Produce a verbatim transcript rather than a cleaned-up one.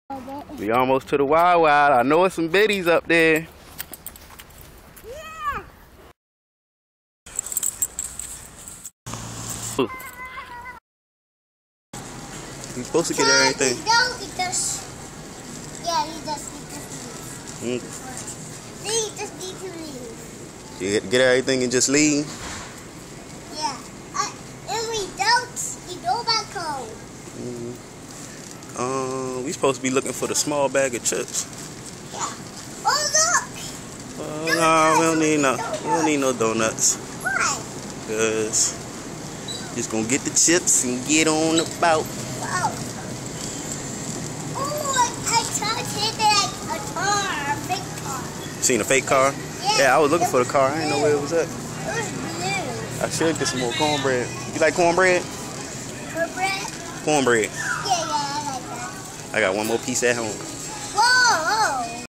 We almost to the wild wild. I know it's some biddies up there. Yeah. Ooh. You supposed to get everything. No, because yeah, you just need to leave. Mm. You just need to leave. You get, get everything and just leave. Yeah. Uh, if we don't, you go back home. Mm. Um, we supposed to be looking for the small bag of chips. Yeah. Oh look. Uh, no, we don't need no. We don't need no donuts. Why? Cause just gonna get the chips and get on the boat. Wow. Oh, I, I tried to hit like a car, a big car. Seen a fake car? Yeah. Yeah, I was looking for the car. I didn't know where it was at. It was blue. I should get some more cornbread. You like cornbread? Cornbread? Cornbread. Yeah, yeah, I like that. I got one more piece at home.